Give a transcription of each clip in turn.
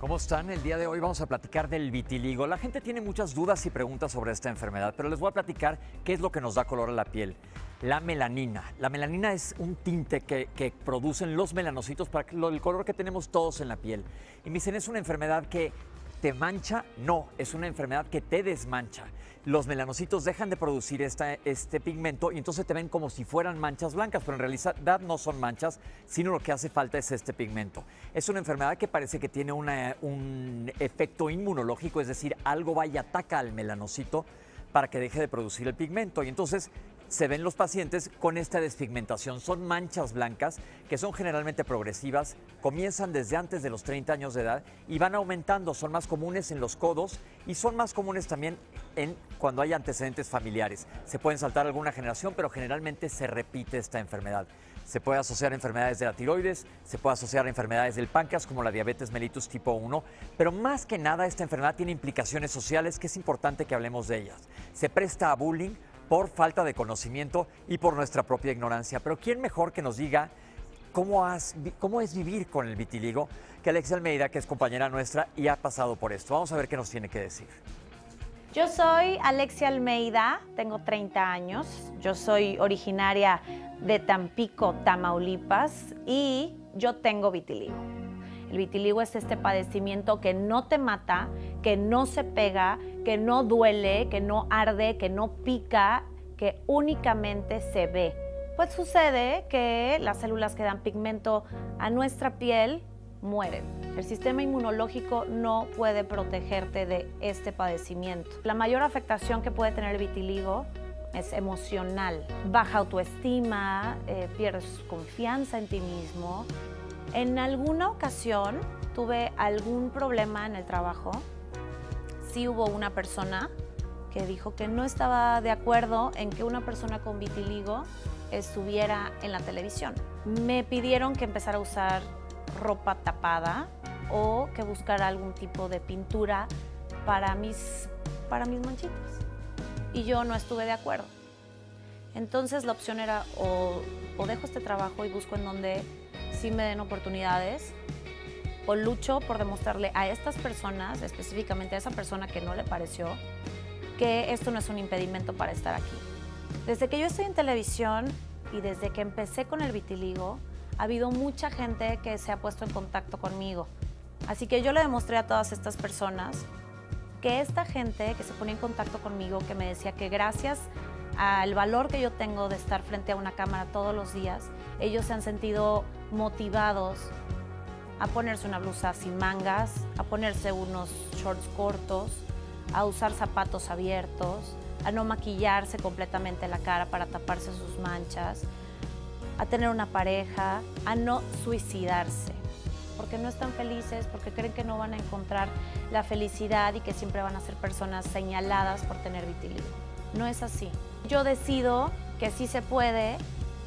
¿Cómo están? El día de hoy vamos a platicar del vitiligo. La gente tiene muchas dudas y preguntas sobre esta enfermedad, pero les voy a platicar qué es lo que nos da color a la piel. La melanina. La melanina es un tinte que producen los melanocitos para el color que tenemos todos en la piel. Y me dicen, ¿es una enfermedad que te mancha? No, es una enfermedad que te desmancha. Los melanocitos dejan de producir este pigmento y entonces te ven como si fueran manchas blancas, pero en realidad no son manchas, sino lo que hace falta es este pigmento. Es una enfermedad que parece que tiene un efecto inmunológico, es decir, algo va y ataca al melanocito para que deje de producir el pigmento. Y entonces se ven los pacientes con esta despigmentación. Son manchas blancas que son generalmente progresivas, comienzan desde antes de los 30 años de edad y van aumentando. Son más comunes en los codos y son más comunes también cuando hay antecedentes familiares. Se pueden saltar alguna generación, pero generalmente se repite esta enfermedad. Se puede asociar a enfermedades de la tiroides, se puede asociar a enfermedades del páncreas como la diabetes mellitus tipo 1, pero más que nada esta enfermedad tiene implicaciones sociales que es importante que hablemos de ellas. Se presta a bullying por falta de conocimiento y por nuestra propia ignorancia. Pero ¿quién mejor que nos diga cómo es vivir con el vitiligo que Alexia Almeida, que es compañera nuestra y ha pasado por esto? Vamos a ver qué nos tiene que decir. Yo soy Alexia Almeida, tengo 30 años, yo soy originaria de Tampico, Tamaulipas y yo tengo vitiligo. El vitiligo es este padecimiento que no te mata, que no se pega, que no duele, que no arde, que no pica, que únicamente se ve. Pues sucede que las células que dan pigmento a nuestra piel mueren. El sistema inmunológico no puede protegerte de este padecimiento. La mayor afectación que puede tener el vitiligo es emocional. Baja autoestima, pierdes confianza en ti mismo. En alguna ocasión tuve algún problema en el trabajo. Sí hubo una persona que dijo que no estaba de acuerdo en que una persona con vitiligo estuviera en la televisión. Me pidieron que empezara a usar ropa tapada o que buscara algún tipo de pintura para mis manchitas. Y yo no estuve de acuerdo. Entonces la opción era o dejo este trabajo y busco en donde sí me den oportunidades, o lucho por demostrarle a estas personas, específicamente a esa persona que no le pareció, que esto no es un impedimento para estar aquí. Desde que yo estoy en televisión y desde que empecé con el vitiligo, ha habido mucha gente que se ha puesto en contacto conmigo. Así que yo le demostré a todas estas personas que esta gente que se ponía en contacto conmigo, que me decía que gracias al valor que yo tengo de estar frente a una cámara todos los días, ellos se han sentido motivados a ponerse una blusa sin mangas, a ponerse unos shorts cortos, a usar zapatos abiertos, a no maquillarse completamente la cara para taparse sus manchas, a tener una pareja, a no suicidarse, porque no están felices, porque creen que no van a encontrar la felicidad y que siempre van a ser personas señaladas por tener vitiligo. No es así. Yo decido que sí se puede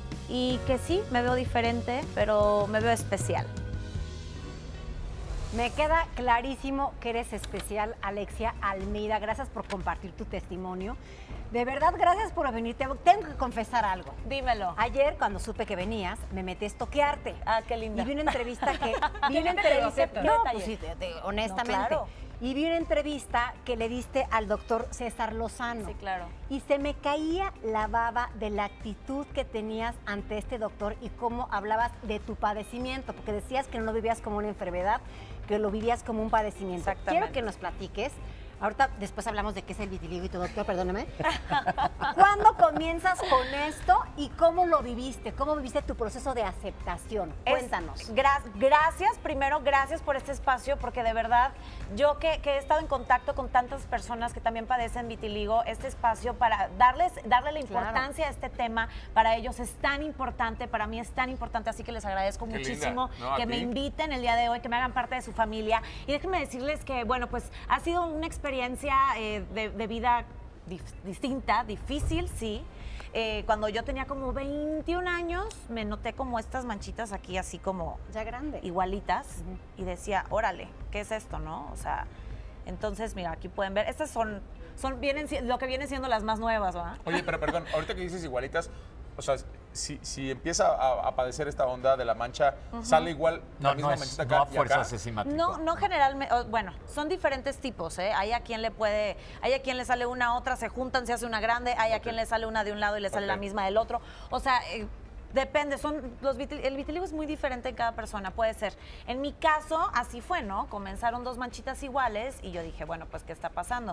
y que sí, me veo diferente, pero me veo especial. Me queda clarísimo que eres especial, Alexia Almeida. Gracias por compartir tu testimonio. De verdad, gracias por venir. Tengo que confesar algo. Dímelo. Ayer, cuando supe que venías, me metí a estoquearte. Ah, qué linda. Y vi una entrevista que... honestamente. No, claro. Y vi una entrevista que le diste al doctor César Lozano. Sí, claro. Y se me caía la baba de la actitud que tenías ante este doctor y cómo hablabas de tu padecimiento, porque decías que no lo vivías como una enfermedad, que lo vivías como un padecimiento. Exactamente. Quiero que nos platiques. Ahorita, después hablamos de qué es el vitiligo y todo, doctor, perdóname. ¿Cuándo comienzas con esto y cómo lo viviste? ¿Cómo viviste tu proceso de aceptación? Cuéntanos. Gracias, primero, gracias por este espacio, porque de verdad, yo que he estado en contacto con tantas personas que también padecen vitiligo, este espacio para darle la importancia a este tema, para ellos es tan importante, para mí es tan importante, así que les agradezco muchísimo que me inviten el día de hoy, que me hagan parte de su familia. Y déjenme decirles que, bueno, pues ha sido una experiencia de vida distinta, difícil, sí. Cuando yo tenía como 21 años, me noté como estas manchitas aquí, así como... Ya grande. Igualitas. Y decía, órale, ¿qué es esto, no? O sea, entonces, mira, aquí pueden ver. Estas son lo que vienen siendo las más nuevas, ¿verdad? Oye, pero perdón, ahorita que dices igualitas, o sea, si empieza a padecer esta onda de la mancha, sale igual la misma manchita acá no a y acá. fuerzas es simático. No generalmente, bueno, son diferentes tipos, ¿eh? Hay a quien le sale una, otra, se juntan, se hace una grande, hay a quien le sale una de un lado y le sale la misma del otro. O sea, depende, el vitiligo es muy diferente en cada persona, puede ser. En mi caso, así fue, ¿no? Comenzaron 2 manchitas iguales y yo dije, bueno, pues, ¿qué está pasando?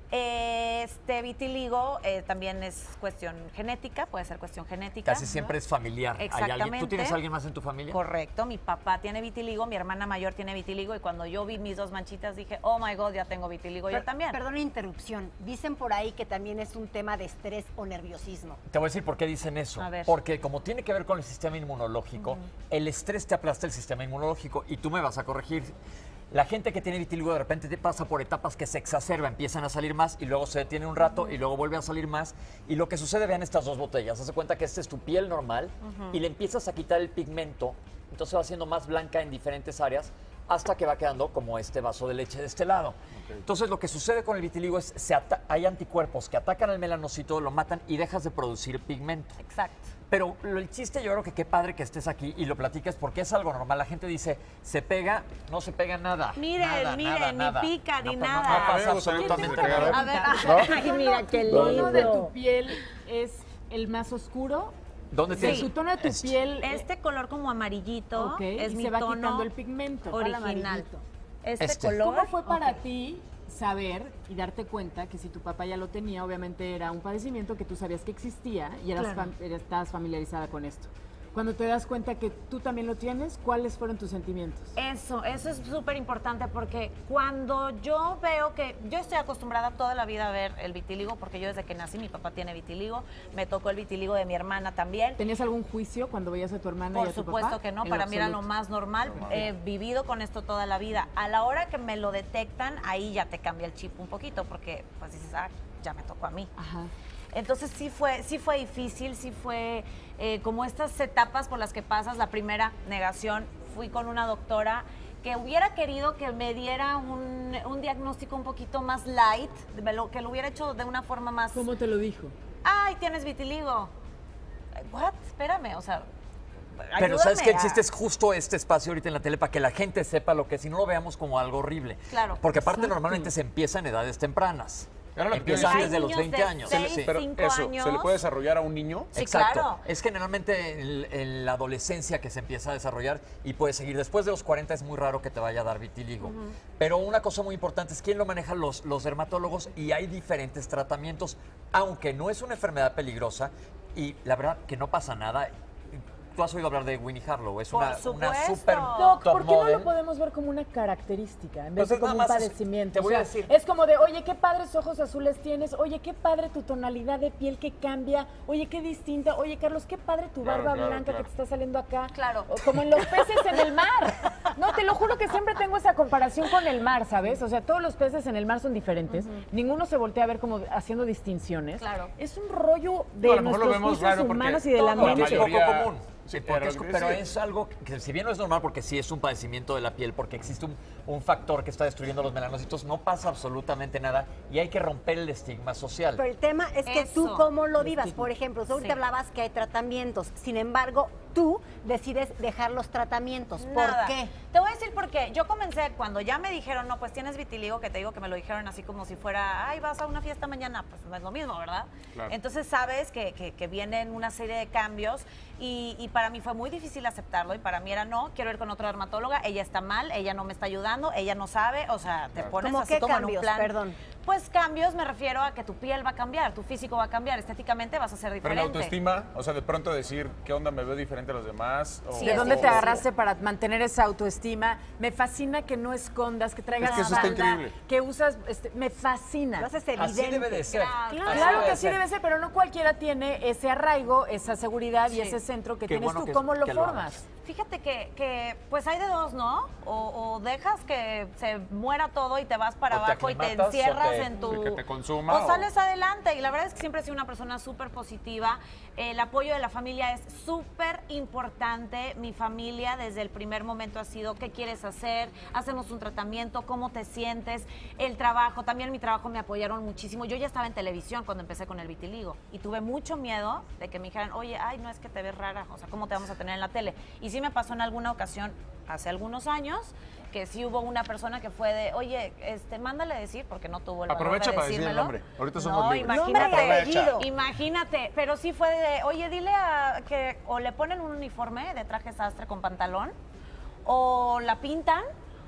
Este vitiligo también es cuestión genética, puede ser cuestión genética. Casi siempre es familiar. Exactamente. ¿Tú tienes a alguien más en tu familia? Correcto, mi papá tiene vitiligo, mi hermana mayor tiene vitiligo y cuando yo vi mis 2 manchitas dije, oh my God, ya tengo vitiligo, yo también. Perdón la interrupción, dicen por ahí que también es un tema de estrés o nerviosismo. Te voy a decir por qué dicen eso. A ver. Porque como tiene que ver con el sistema inmunológico, el estrés te aplasta el sistema inmunológico y tú me vas a corregir. La gente que tiene vitiligo de repente te pasa por etapas que se exacerba, empiezan a salir más y luego se detiene un rato y luego vuelve a salir más. Y lo que sucede, vean estas 2 botellas, haz de cuenta que esta es tu piel normal y le empiezas a quitar el pigmento, entonces va siendo más blanca en diferentes áreas hasta que va quedando como este vaso de leche de este lado. Entonces lo que sucede con el vitiligo es hay anticuerpos que atacan al melanocito, lo matan y dejas de producir pigmento. Exacto. Pero el chiste, yo creo que qué padre que estés aquí y lo platiques porque es algo normal. La gente dice, se pega, no se pega nada. Miren, ni pica, ni nada. No pasa absolutamente nada. A ver, ay, mira, qué ¿El tono de lindo. tu piel es el más oscuro? ¿Dónde Sí. tienes? Su tono de tu piel Este color como amarillito ok, es y mi se va tono quitando el pigmento. original. Amarillito. Este color. ¿Cómo fue para ti saber y darte cuenta que si tu papá ya lo tenía, obviamente era un padecimiento que tú sabías que existía y estabas familiarizada con esto? Cuando te das cuenta que tú también lo tienes, ¿cuáles fueron tus sentimientos? Eso es súper importante porque cuando yo veo que yo estoy acostumbrada toda la vida a ver el vitiligo, porque yo desde que nací mi papá tiene vitiligo, me tocó el vitiligo de mi hermana también. ¿Tenías algún juicio cuando veías a tu hermana y Por a tu papá? supuesto que no, En para mí era absoluto. lo más normal. He vivido con esto toda la vida. A la hora que me lo detectan, ahí ya te cambia el chip un poquito, porque pues dices, ya me tocó a mí. Ajá. Entonces sí fue difícil, sí fue como estas etapas por las que pasas. La primera, negación, fui con una doctora que hubiera querido que me diera un diagnóstico un poquito más light, que lo hubiera hecho de una forma más... ¿Cómo te lo dijo? ¡Ay, tienes vitiligo! ¿What? Espérame, o sea... Pero sabes que el ayúdame chiste es justo este espacio ahorita en la tele para que la gente sepa lo que es y no lo veamos como algo horrible. Claro. Porque aparte normalmente se empieza en edades tempranas. Era lo que Empieza te iba a antes de los niños 20 de años. 6, Pero 5 eso, años. ¿se le puede desarrollar a un niño? Sí, Exacto. claro. Es generalmente en la adolescencia que se empieza a desarrollar y puede seguir. Después de los 40 es muy raro que te vaya a dar vitiligo. Pero una cosa muy importante es quién lo maneja los dermatólogos y hay diferentes tratamientos. Aunque no es una enfermedad peligrosa y la verdad que no pasa nada. Tú has oído hablar de Winnie Harlow, es Por una supuesto. super Doc, top ¿por qué no model. lo podemos ver como una característica en vez Entonces, de como un nada más padecimiento? te voy O a sea, decir- es como de, oye, qué padres ojos azules tienes, oye, qué padre tu tonalidad de piel que cambia, oye, qué distinta, oye, Carlos, qué padre tu Claro, barba claro, blanca claro. que te está saliendo acá. Claro. O como en los peces en el mar. No, te lo juro que siempre tengo esa comparación con el mar, ¿sabes? O sea, todos los peces en el mar son diferentes, ninguno se voltea a ver como haciendo distinciones. Claro. Es un rollo de No, a lo mejor lo nuestros vemos juicios raro porque humanos y de la todo- Porque mente. es poco mayoría- común. Sí, Porque era es- lo que pero decía. es algo que si bien no es normal porque sí es un padecimiento de la piel, porque existe un factor que está destruyendo los melanocitos, no pasa absolutamente nada y hay que romper el estigma social. Pero el tema es que tú Eso. cómo lo vivas. Por ejemplo, tú ahorita Sí. hablabas que hay tratamientos. Sin embargo, tú decides dejar los tratamientos. ¿Por Nada. qué? Te voy a decir por qué. Yo comencé cuando ya me dijeron, no, pues tienes vitiligo, que te digo que me lo dijeron así como si fuera, ay, vas a una fiesta mañana, pues no es lo mismo, ¿verdad? Claro. Entonces sabes que vienen una serie de cambios y para mí fue muy difícil aceptarlo y para mí era, no, quiero ir con otra dermatóloga, ella está mal, ella no me está ayudando, ella no sabe, o sea, te pones ¿Cómo así qué como en un cambios? plan. Perdón. Pues cambios me refiero a que tu piel va a cambiar, tu físico va a cambiar, estéticamente vas a ser Pero diferente. la autoestima, o sea, de pronto decir, ¿qué onda? ¿Me veo diferente a los demás? Sí, ¿De es dónde te difícil. agarraste para mantener esa autoestima? Me fascina que no escondas, que traigas Es que eso está falda, increíble. que usas, me fascina. Lo haces evidente. Así debe de ser. Claro que sí debe ser, pero no cualquiera tiene ese arraigo, esa seguridad y Sí. ese centro que Qué tienes bueno tú. que- ¿Cómo lo que lo formas? hagas. Fíjate que pues hay de dos, ¿no? O dejas que se muera todo y te vas para O te abajo y te aclimatas, encierras o te- en tu... Sí, que te consuma, O o- sales adelante. Y la verdad es que siempre he sido una persona súper positiva. El apoyo de la familia es súper importante. Mi familia desde el primer momento ha sido ¿qué quieres hacer? Hacemos un tratamiento, ¿cómo te sientes? El trabajo, también mi trabajo me apoyaron muchísimo. Yo ya estaba en televisión cuando empecé con el vitiligo y tuve mucho miedo de que me dijeran, oye, ay, no, es que te ves rara, o sea, ¿cómo te vamos a tener en la tele? Y sí me pasó en alguna ocasión, hace algunos años, que sí hubo una persona que fue de, oye, mándale decir, porque no tuvo el valor Aprovecha de para decir el decírmelo. nombre. Ahorita somos libres. Imagínate, pero sí fue de, oye, dile que o le ponen un uniforme de traje sastre con pantalón, o la pintan,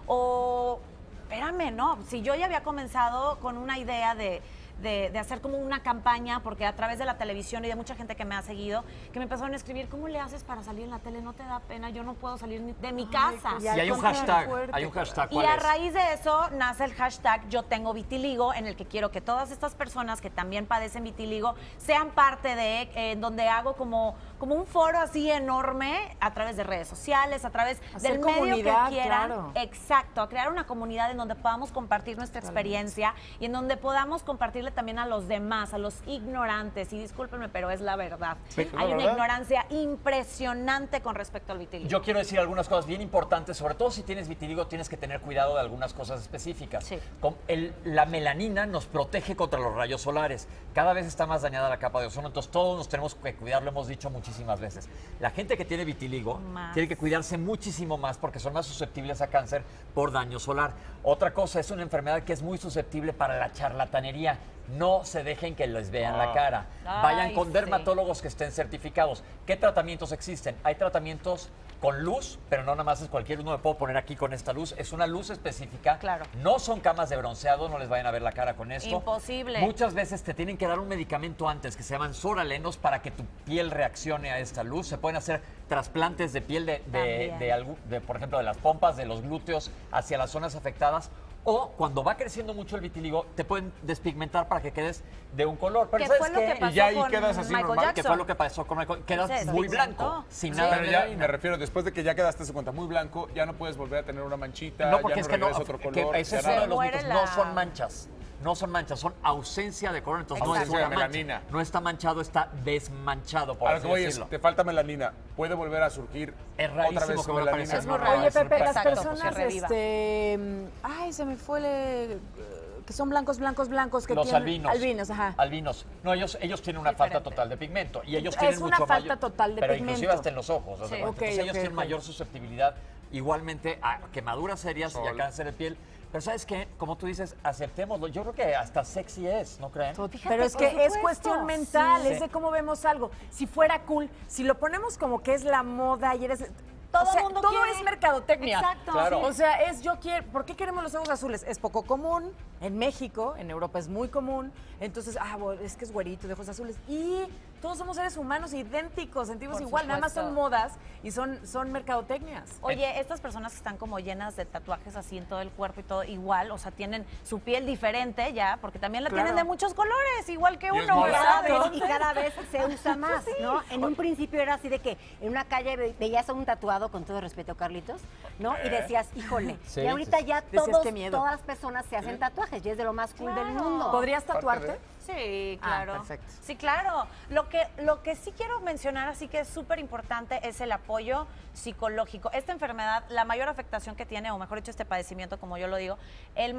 o, espérame, no, si yo ya había comenzado con una idea de hacer como una campaña, porque a través de la televisión y de mucha gente que me ha seguido, que me empezaron a escribir, ¿cómo le haces para salir en la tele? ¿No te da pena? Yo no puedo salir de mi casa. Y hay un hashtag, ¿cuál y a es? raíz de eso nace el hashtag Yo Tengo Vitiligo, en el que quiero que todas estas personas que también padecen vitiligo sean parte de, donde hago como un foro así enorme a través de redes sociales, a través del medio que quieran. Claro. Exacto, a crear una comunidad en donde podamos compartir nuestra experiencia y en donde podamos compartirle también a los demás, a los ignorantes. Y discúlpenme, pero es la verdad. Sí, Hay la una verdad. ignorancia impresionante con respecto al vitiligo. Yo quiero decir algunas cosas bien importantes, sobre todo si tienes vitiligo tienes que tener cuidado de algunas cosas específicas. Sí. La melanina nos protege contra los rayos solares. Cada vez está más dañada la capa de ozono, entonces todos nos tenemos que cuidar, lo hemos dicho muchísimas veces. La gente que tiene vitiligo tiene que cuidarse muchísimo más porque son más susceptibles a cáncer por daño solar. Otra cosa, es una enfermedad que es muy susceptible para la charlatanería. No se dejen que les vean la cara. Vayan con dermatólogos que estén certificados. ¿Qué tratamientos existen? Hay tratamientos con luz, pero no nada más es cualquier uno. Me puedo poner aquí con esta luz. Es una luz específica. Claro. No son camas de bronceado, no les vayan a ver la cara con esto. Imposible. Muchas veces te tienen que dar un medicamento antes que se llaman soralenos para que tu piel reaccione a esta luz. Se pueden hacer trasplantes de piel de, por ejemplo, de las pompas, de los glúteos hacia las zonas afectadas. O cuando va creciendo mucho el vitiligo, te pueden despigmentar para que quedes de un color. Pero ¿Qué ¿sabes fue lo que qué? pasó Y ya ahí con quedas así Michael normal. Jackson? ¿Qué fue lo que pasó con Michael? Quedas Se muy despigmentó. blanco, sin Sí. nada de Pero ya melanina. me refiero, después de que ya quedaste su cuenta muy blanco, ya no puedes volver a tener una manchita, No, porque ya es que no, regresa otro que color. ese ya es uno nada. de los muere mitos. la- No son manchas. No son manchas, son ausencia de color. Entonces no es Ausencia una de mancha. melanina. No está manchado, está desmanchado, por A lo así que voy es, decirlo. te falta melanina. ¿Puede volver a surgir Es rarísimo otra vez que vuelva a melanina? aparecer. Es muy raro. Oye, Pepe, las Exacto, personas, se reviva. ay, se me fue que son blancos, que Los tienen... albinos. Albinos, ajá. Albinos. No, ellos tienen una falta total de pigmento. Y ellos Es tienen una mucho falta mayor, total de pero pigmento. inclusive hasta en los ojos. Sí. ¿haz de cuenta? Ok, Entonces ellos ok, tienen ok. mayor susceptibilidad igualmente a quemaduras serias y a Sol. cáncer de piel. Pero ¿sabes qué? Como tú dices, aceptémoslo. Yo creo que hasta sexy es, ¿no creen? Pero es por que es supuesto. cuestión mental, Sí. es de cómo vemos algo. Si fuera cool, si lo ponemos como que es la moda y eres... Todo o sea, mundo todo quiere. es mercadotecnia. Exacto. Claro. O sea, yo quiero, ¿por qué queremos los ojos azules? Es poco común, en México, en Europa es muy común, entonces, bueno, es que es güerito de ojos azules. Y todos somos seres humanos idénticos, sentimos Por igual, nada más son supuesto. modas y son mercadotecnias. Oye, estas personas que están como llenas de tatuajes así en todo el cuerpo y todo igual, o sea, tienen su piel diferente ya, porque también la Claro. tienen de muchos colores, igual que Y es uno, moda. ¿verdad? Y cada vez se usa más, ¿no? En un principio era así de que en una calle veías a un tatuado, con todo respeto, Carlitos, ¿no? Y decías, híjole. Sí, y ahorita ya Decías, qué miedo. todas las personas se hacen tatuajes y es de lo más cool del mundo. ¿Podrías Parte tatuarte? de- Sí, Ah, claro. perfecto. Sí, claro. Lo que sí quiero mencionar, así que es súper importante, es el apoyo psicológico. Esta enfermedad, la mayor afectación que tiene, o mejor dicho, este padecimiento, como yo lo digo, la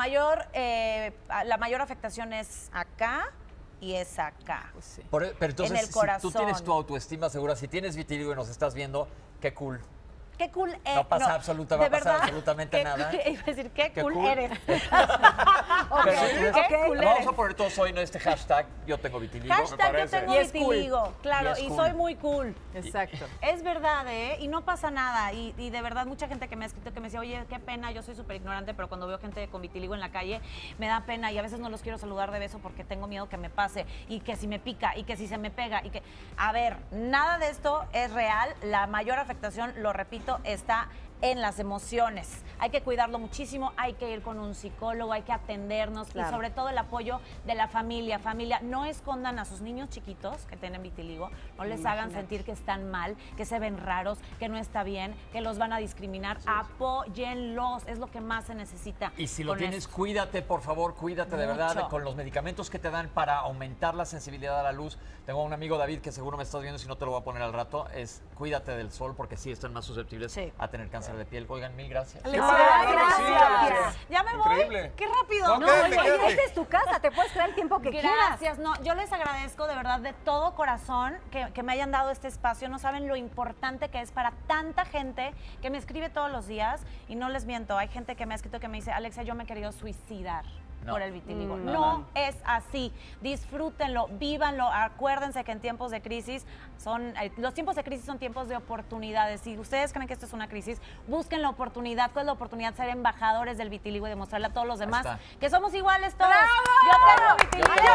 mayor afectación es acá y es acá. Pero entonces, En el si corazón. tú tienes tu autoestima segura, si tienes vitiligo y nos estás viendo, qué cool. Qué cool No pasa absolutamente qué nada. cool- iba a decir, qué Qué cool cool. eres. Pero Qué cool vamos eres. a poner todos hoy en este hashtag, yo tengo vitiligo. Hashtag yo parece. tengo Y es cool. vitiligo, claro, Y es y cool. soy muy cool. Exacto. Es verdad, ¿eh? Y no pasa nada. Y de verdad, mucha gente que me ha escrito que me decía, oye, qué pena, yo soy súper ignorante, pero cuando veo gente con vitiligo en la calle, me da pena y a veces no los quiero saludar de beso porque tengo miedo que me pase y que si me pica y que si se me pega y que... A ver, nada de esto es real. La mayor afectación, lo repito, está en las emociones. Hay que cuidarlo muchísimo, hay que ir con un psicólogo, hay que atendernos y sobre todo el apoyo de la familia. Familia, no escondan a sus niños chiquitos que tienen vitiligo, no les hagan sentir que están mal, que se ven raros, que no está bien, que los van a discriminar. Apóyenlos, es lo que más se necesita. Y si lo tienes, cuídate, por favor, cuídate de verdad con los medicamentos que te dan para aumentar la sensibilidad a la luz. Tengo un amigo, David, que seguro me estás viendo, si no te lo voy a poner al rato, es cuídate del sol porque sí están más susceptibles a tener cáncer de piel. Oigan, mil gracias. Gracias. Ya me Increíble. voy. Qué rápido. No, oye, esta es tu casa, te puedes quedar el tiempo que quieras. Gracias. No, yo les agradezco de verdad de todo corazón que me hayan dado este espacio. No saben lo importante que es para tanta gente que me escribe todos los días y no les miento. Hay gente que me ha escrito que me dice, Alexia, yo me he querido suicidar por el vitiligo. No es así. Disfrútenlo, vívanlo. Acuérdense que en tiempos de crisis los tiempos de crisis son tiempos de oportunidades. Si ustedes creen que esto es una crisis, busquen la oportunidad. ¿Cuál es la oportunidad? Ser embajadores del vitiligo y demostrarle a todos los demás que somos iguales todos. ¡Bravo! Yo tengo vitiligo.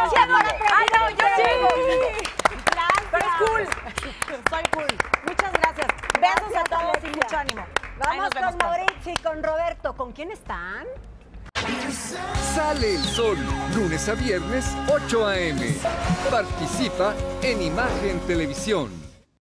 Pero es cool. Soy cool. Muchas gracias. Besos a todos y mucho ánimo. Vamos con Mauricio y con Roberto. ¿Con quién están? Sale el sol, lunes a viernes, 8 a.m. Participa en Imagen Televisión.